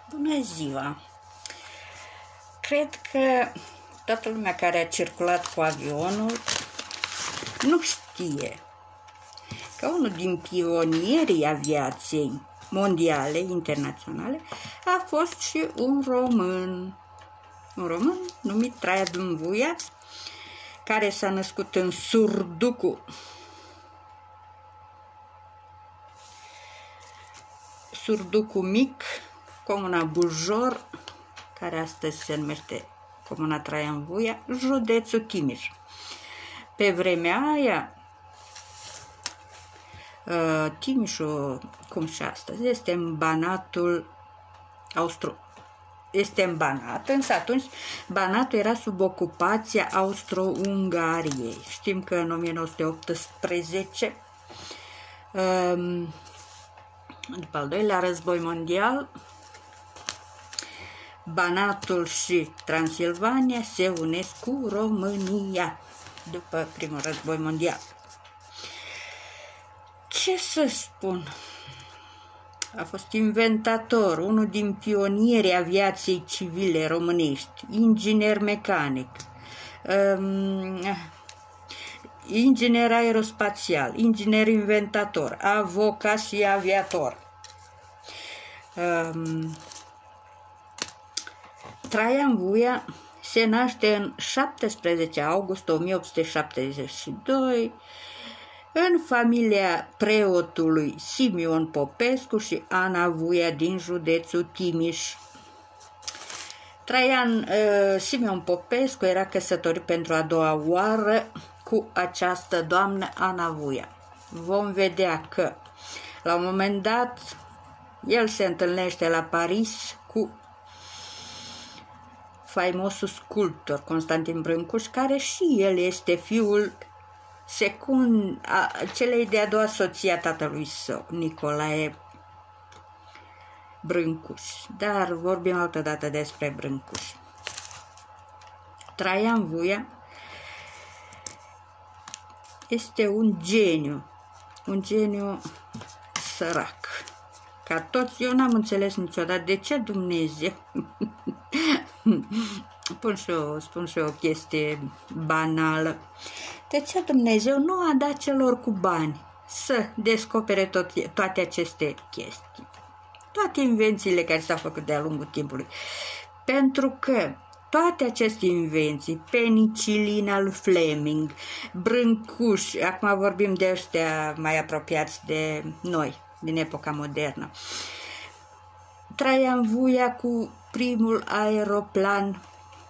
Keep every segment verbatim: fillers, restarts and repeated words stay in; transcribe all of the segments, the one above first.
Bună ziua! Cred că toată lumea care a circulat cu avionul nu știe că unul din pionierii aviației mondiale, internaționale, a fost și un român. Un român numit Traian Vuia, care s-a născut în Surducu. Surducu Mic, comuna Bujor, care astăzi se numește comuna Traian Vuia, județul Timiș. Pe vremea aia, Timișul, cum și astăzi, este în Banatul Austro. Este în Banat, însă atunci Banatul era sub ocupația Austro-Ungariei. Știm că în o mie nouă sute optsprezece, după al doilea război mondial, Banatul și Transilvania se unesc cu România după primul război mondial. Ce să spun? A fost inventator, unul din pionierii aviației civile românești, inginer mecanic, um, inginer aerospațial, inginer inventator, avocat și aviator. Um, Traian Vuia se naște în șaptesprezece august o mie opt sute șaptezeci și doi în familia preotului Simion Popescu și Ana Vuia din județul Timiș. Traian uh, Simion Popescu era căsătorit pentru a doua oară cu această doamnă Ana Vuia. Vom vedea că la un moment dat el se întâlnește la Paris cu faimosul sculptor Constantin Brâncuș, care și el este fiul secund a celei de-a doua soție a tatălui său, Nicolae Brâncuș. Dar vorbim altă dată despre Brâncuș. Traian Vuia este un geniu, un geniu sărac. Ca toți, eu n-am înțeles niciodată de ce Dumnezeu spun și, eu, spun și eu o chestie banală. De ce Dumnezeu nu a dat celor cu bani să descopere tot, toate aceste chestii? Toate invențiile care s-au făcut de-a lungul timpului. Pentru că toate aceste invenții, penicilina lui Fleming, Brâncuș, acum vorbim de ăștia mai apropiați de noi, din epoca modernă, Traian Vuia cu primul aeroplan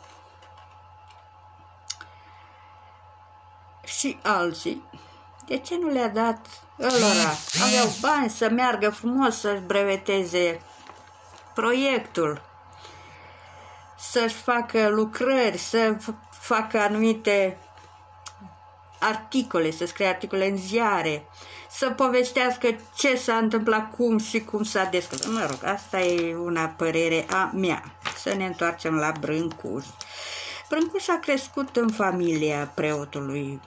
și alții, de ce nu le-a dat ălora? Aveau bani să meargă frumos să-și breveteze proiectul, să-și facă lucrări, să facă anumite articole, să scrie articole în ziare, să povestească ce s-a întâmplat, cum și cum s-a descurcat. Mă rog, asta e una părere a mea. Să ne întoarcem la Brâncuș. Brâncuș a crescut în familia preotului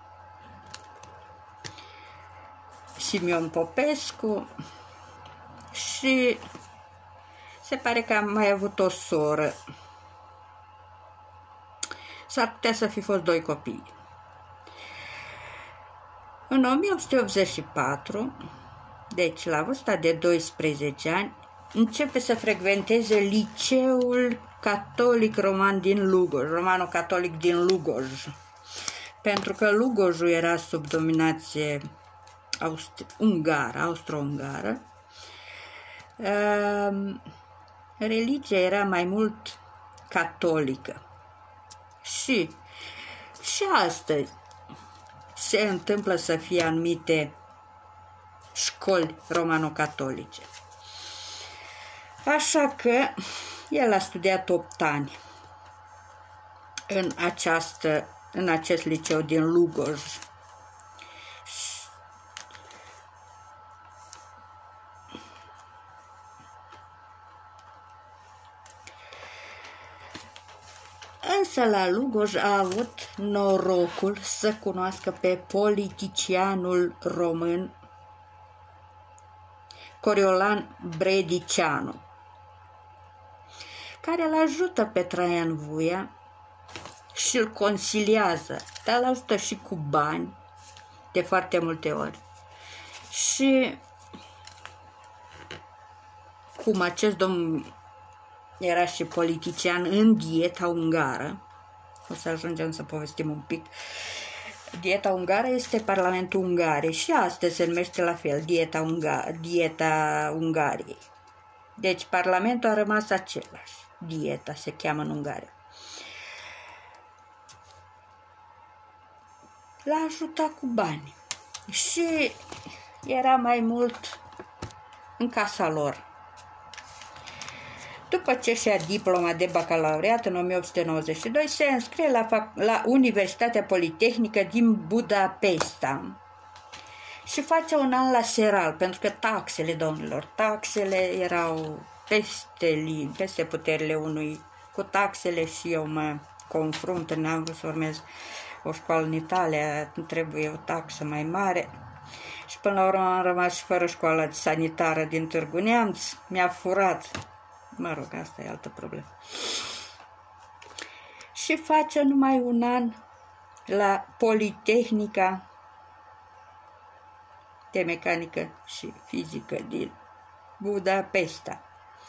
Simion Popescu și se pare că a mai avut o soră. S-ar putea să fi fost doi copii. În o mie opt sute optzeci și patru, deci la vârsta de doisprezece ani, începe să frecventeze liceul catolic roman din Lugoj, romano-catolic din Lugoj, pentru că Lugojul era sub dominație ungară, austro-ungară. Religia era mai mult catolică și și astăzi se întâmplă să fie anumite școli romano-catolice. Așa că el a studiat opt ani în, această, în acest liceu din Lugoj. Însă la Lugoj a avut norocul să cunoască pe politicianul român Coriolan Bredicianu, care îl ajută pe Traian Vuia și îl consiliază, dar îl ajută și cu bani, de foarte multe ori. Și cum acest domn era și politician în dieta ungară, o să ajungem să povestim un pic. Dieta ungară este Parlamentul Ungariei și astăzi se numește la fel, dieta, Unga dieta Ungariei. Deci Parlamentul a rămas același, dieta se cheamă în Ungaria. L-a ajutat cu bani și era mai mult în casa lor. După ce și-a diploma de bacalaureat în o mie opt sute nouăzeci și doi, se înscrie la, la Universitatea Politehnică din Budapesta și face un an la seral, pentru că taxele, domnilor, taxele erau peste, peste puterile unui. Cu taxele și eu mă confrunt, n-am vrut să urmez o școală în Italia, trebuie o taxă mai mare. Și până la urmă am rămas și fără școală sanitară din Târgu Neamț, mi-a furat. Mă rog, asta e altă problemă. Și face numai un an la Politehnica de Mecanică și Fizică din Budapesta.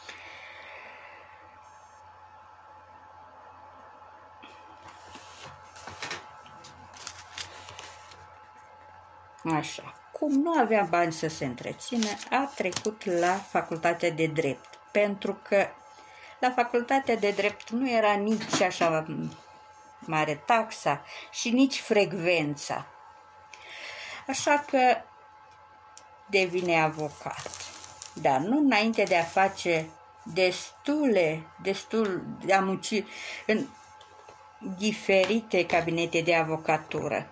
Așa. Cum nu avea bani să se întrețină, a trecut la Facultatea de Drept. Pentru că la Facultatea de Drept nu era nici așa mare taxa și nici frecvența. Așa că devine avocat. Dar nu înainte de a face destule, destul de a munci în diferite cabinete de avocatură.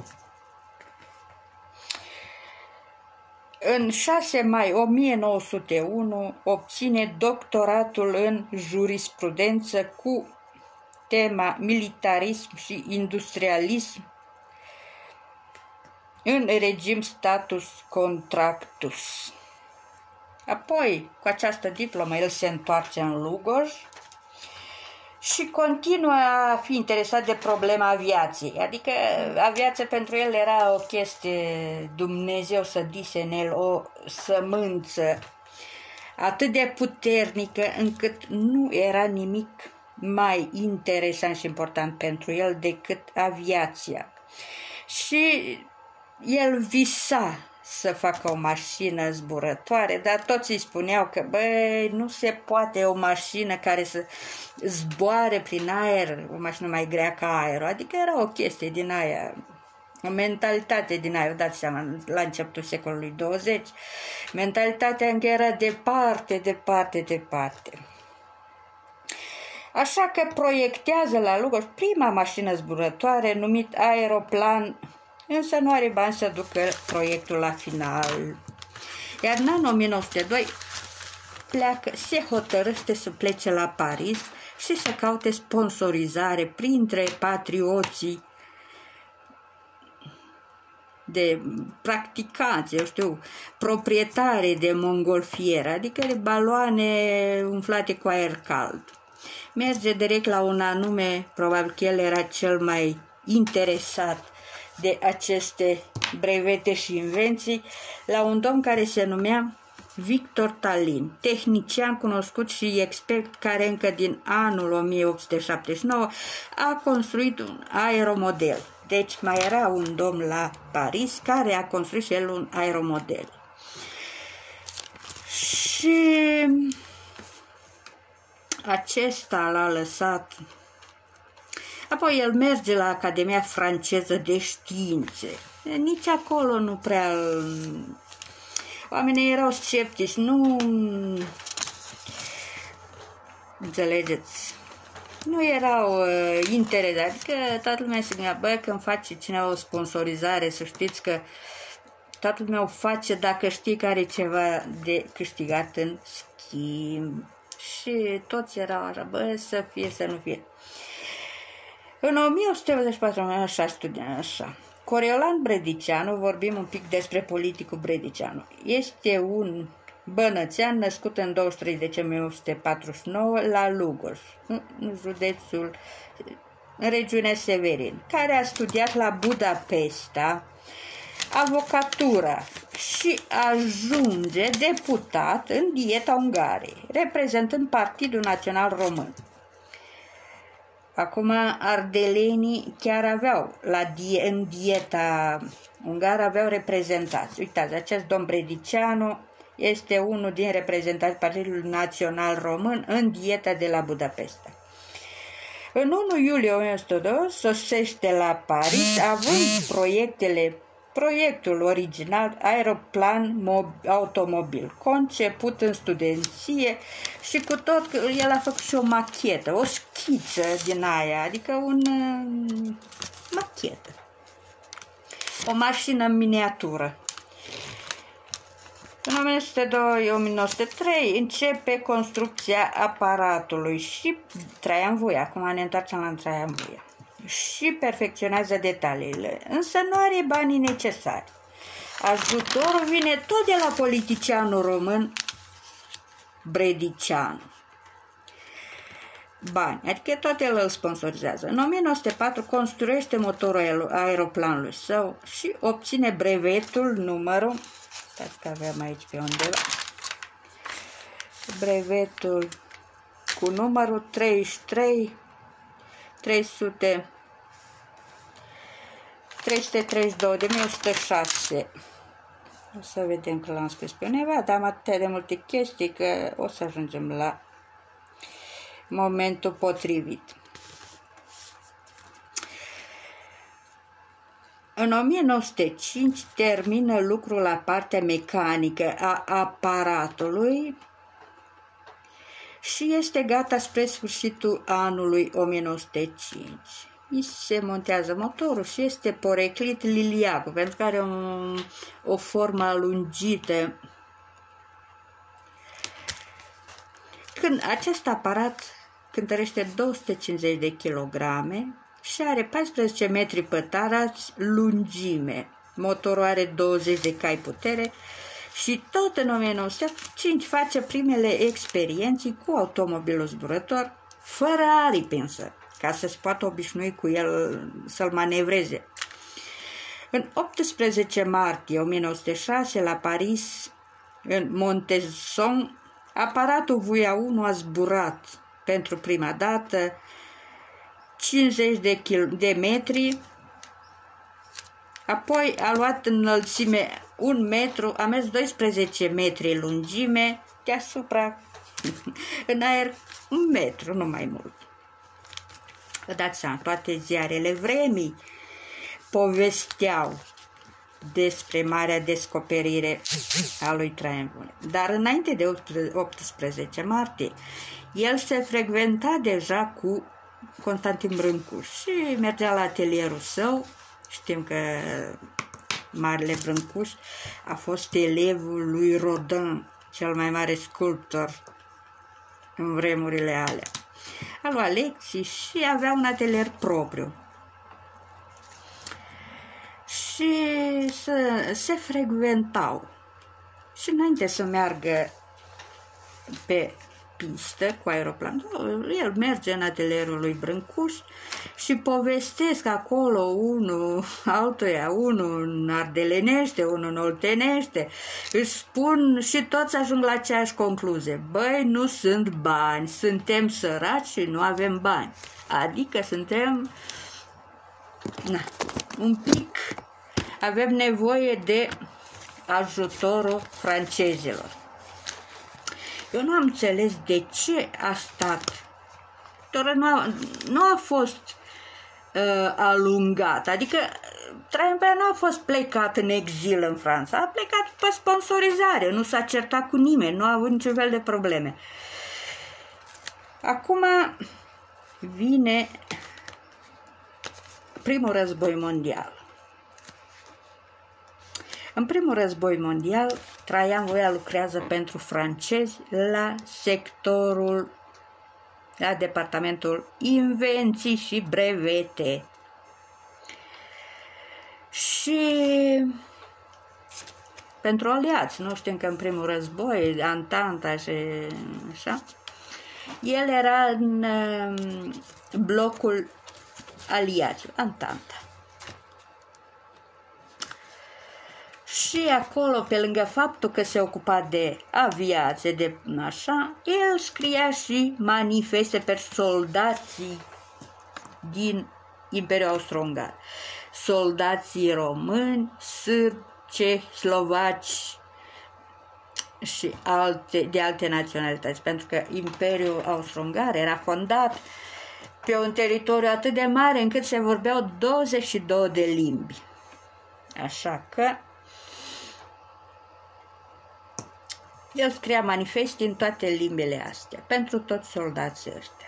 În șase mai o mie nouă sute unu obține doctoratul în jurisprudență cu tema militarism și industrialism în regim status contractus. Apoi, cu această diplomă, el se întoarce în Lugoj și continuă a fi interesat de problema aviației. Adică aviația pentru el era o chestie, Dumnezeu să dise în el o sămânță atât de puternică încât nu era nimic mai interesant și important pentru el decât aviația. Și el visa să facă o mașină zburătoare, dar toți îi spuneau că, băi, nu se poate o mașină care să zboare prin aer, o mașină mai grea ca aerul, adică era o chestie din aia, o mentalitate din aia, dați seama, la începutul secolului douăzeci, mentalitatea încă era departe, departe, departe. Așa că proiectează la Lugoj prima mașină zburătoare numit aeroplan, însă nu are bani să ducă proiectul la final. Iar în anul o mie nouă sute doi pleacă, se hotărăște să plece la Paris și să caute sponsorizare printre patrioții de practicanți, eu știu, proprietare de mongolfiere, adică de baloane umflate cu aer cald. Merge direct la un anume, probabil că el era cel mai interesat de aceste brevete și invenții, la un domn care se numea Victor Talin, tehnician cunoscut și expert care încă din anul o mie opt sute șaptezeci și nouă a construit un aeromodel. Deci mai era un domn la Paris care a construit și el un aeromodel. Și acesta l-a lăsat. Apoi el merge la Academia Franceză de Științe. Nici acolo nu prea... Oamenii erau sceptici, nu... Înțelegeți? Nu erau uh, interesați. Adică toată lumea se gândea, bă, când face cineva o sponsorizare, să știți că toată lumea o face dacă știi că are ceva de câștigat în schimb. Și toți erau așa, bă, să fie, să nu fie. În o mie opt sute optzeci și patru, așa studiam, așa. Coriolan Bredicianu, vorbim un pic despre politicul Bredicianu, este un bănățean, născut în douăzeci și trei decembrie o mie opt sute patruzeci și nouă la Lugoj, în județul, în regiunea Severin, care a studiat la Budapesta avocatura și ajunge deputat în Dieta Ungariei, reprezentând Partidul Național Român. Acum, ardelenii chiar aveau, la die, în Dieta Ungară aveau reprezentați. Uitați, acest domn Bredicianu este unul din reprezentanții Partidului Național Român în Dieta de la Budapesta. În unu iulie o mie nouă sute doi sosește la Paris, având proiectele, proiectul original aeroplan automobil, conceput în studenție și cu tot, el a făcut și o machetă, o schiță din aia, adică un uh, machetă, o mașină în miniatură. În o mie nouă sute doi - o mie nouă sute trei începe construcția aparatului și Traian Vuia, acum ne întoarcem la Traian Vuia, și perfecționează detaliile, însă nu are banii necesari. Ajutorul vine tot de la politicianul român Bredicianu. Bani, adică tot el îl sponsorizează. În o mie nouă sute patru construiește motorul aeroplanului său și obține brevetul numărul, stați că aveam aici pe undeva, brevetul cu numărul treizeci și trei trei sute treizeci și doi de mie o sută șase. O să vedem că l-am scris pe undeva, dar am atâtea de multe chestii că o să ajungem la momentul potrivit. În o mie nouă sute cinci termină lucrul la partea mecanică a aparatului și este gata spre sfârșitul anului o mie nouă sute cinci. Îi se montează motorul și este poreclit liliacul, pentru că are o, o formă alungită. Când acest aparat cântărește două sute cincizeci de kilograme și are paisprezece metri pătrați lungime. Motorul are douăzeci de cai putere și tot în o mie nouă sute cinci face primele experiențe cu automobilul zburător, fără aripi însă, ca să se poată obișnui cu el, să-l manevreze. În optsprezece martie o mie nouă sute șase, la Paris, în Montesson, aparatul Vuia unu a zburat pentru prima dată cincizeci de, de metri, apoi a luat înălțime un metru, a mers doisprezece metri lungime, deasupra, în aer un metru, nu mai mult. Vă dați seama, toate ziarele vremii povesteau despre marea descoperire a lui Traian Vuia. Dar înainte de optsprezece martie, el se frecventa deja cu Constantin Brâncuș și mergea la atelierul său. Știm că marele Brâncuș a fost elevul lui Rodin, cel mai mare sculptor în vremurile alea. A luat lecții și avea un atelier propriu. Și se, se frecventau. Și înainte să meargă pe pistă cu aeroplan, el merge în atelierul lui Brâncuș și povestesc acolo unul altuia, unul în ardelenește, unul în oltenește, își spun și toți ajung la aceeași concluzie: băi, nu sunt bani, suntem săraci și nu avem bani, adică suntem na, un pic, avem nevoie de ajutorul francezilor. Eu nu am înțeles de ce a stat, doar nu a, nu a fost uh, alungat, adică Traian Vuia nu a fost plecat în exil în Franța, a plecat pe sponsorizare, nu s-a certat cu nimeni, nu a avut niciun fel de probleme. Acum vine primul război mondial. În primul război mondial, Traian Vuia lucrează pentru francezi la sectorul, la departamentul invenții și brevete. Și pentru aliați. Nu știm că în primul război, Antanta și așa, el era în uh, blocul aliaților, Antanta. Și acolo, pe lângă faptul că se ocupa de aviație, de așa, el scria și manifeste pe soldații din Imperiul Austro-Ungar. Soldații români, sârbi, cehi, slovaci și alte, de alte naționalități, pentru că Imperiul Austro-Ungar era fondat pe un teritoriu atât de mare încât se vorbeau douăzeci și două de limbi. Așa că el scria manifeste în toate limbile astea, pentru toți soldații ăștia.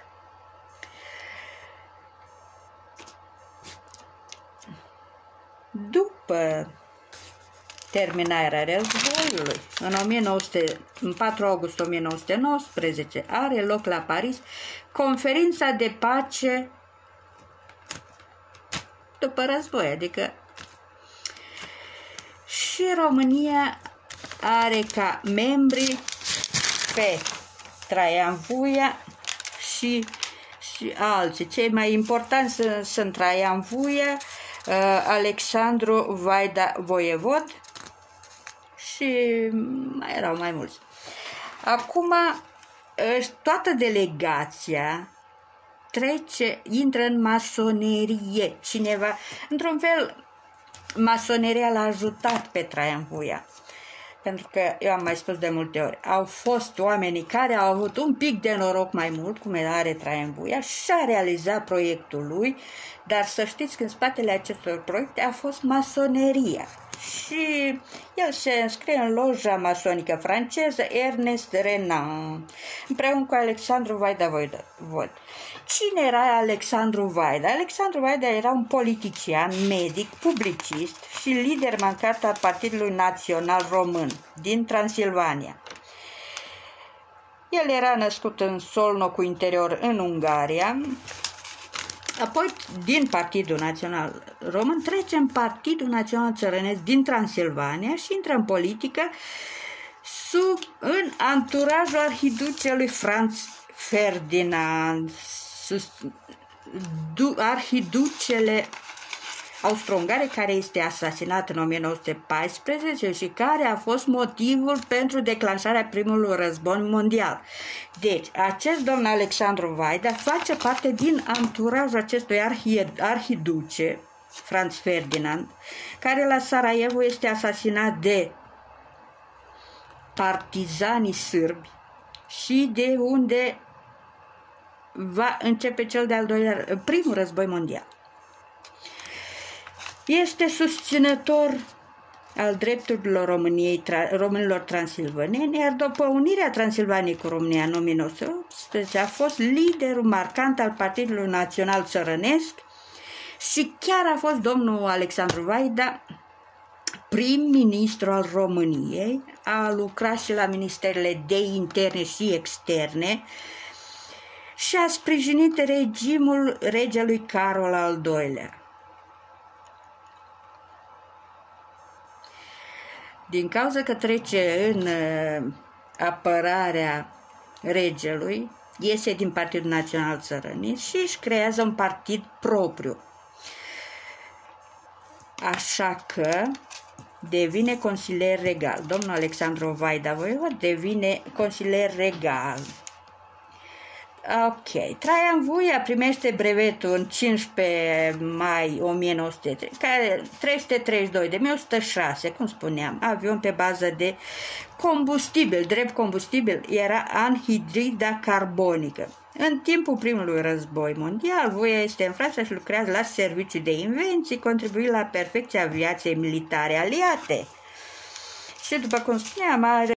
După terminarea războiului, în, o mie nouă sute, în patru august o mie nouă sute nouăsprezece, are loc la Paris conferința de pace după război, adică și România are ca membri pe Traian Vuia și, și alții. Cei mai importanți sunt, sunt Traian Vuia, uh, Alexandru Vaida Voievod și mai erau mai mulți. Acum, toată delegația trece, intră în masonerie. Cineva, într-un fel, masoneria l-a ajutat pe Traian Vuia. Pentru că, eu am mai spus de multe ori, au fost oamenii care au avut un pic de noroc mai mult, cum are Traian Vuia, și a realizat proiectul lui, dar să știți că în spatele acestor proiecte a fost masoneria. Și el se înscrie în loja masonică franceză Ernest Renan, împreună cu Alexandru Vaida Voievod. Cine era Alexandru Vaida? Alexandru Vaida era un politician, medic, publicist și lider mancat al Partidului Național Român din Transilvania. El era născut în Solnocu Interior, în Ungaria. Apoi, din Partidul Național Român, trece în Partidul Național Țărănesc din Transilvania și intră în politică sub, în anturajul arhiducelui Franz Ferdinand, arhiducele austro-ungare, care este asasinat în o mie nouă sute paisprezece și care a fost motivul pentru declanșarea primului război mondial. Deci, acest domn Alexandru Vaida face parte din anturajul acestui arhiduce, Franz Ferdinand, care la Sarajevo este asasinat de partizanii sârbi și de unde va începe cel de-al doilea, primul război mondial. Este susținător al drepturilor României, tra, românilor transilvaneni, iar după unirea Transilvaniei cu România în o mie nouă sute optsprezece a fost liderul marcant al Partidului Național Țărănesc și chiar a fost domnul Alexandru Vaida prim-ministru al României, a lucrat și la ministerele de interne și externe și a sprijinit regimul regelui Carol al doilea. Din cauza că trece în apărarea regelui, iese din Partidul Național Țărănesc și își creează un partid propriu. Așa că devine consilier regal. Domnul Alexandru Vaida Voievod devine consilier regal. Ok. Traian Vuia primește brevetul în cincisprezece mai o mie nouă sute trei sute treizeci și doi de o sută șase, cum spuneam, avion pe bază de combustibil, drept combustibil era anhidrida carbonică. În timpul primului război mondial, Vuia este în Franța și lucrează la serviciu de invenții, contribuind la perfecția aviației militare aliate. Și după cum spuneam, are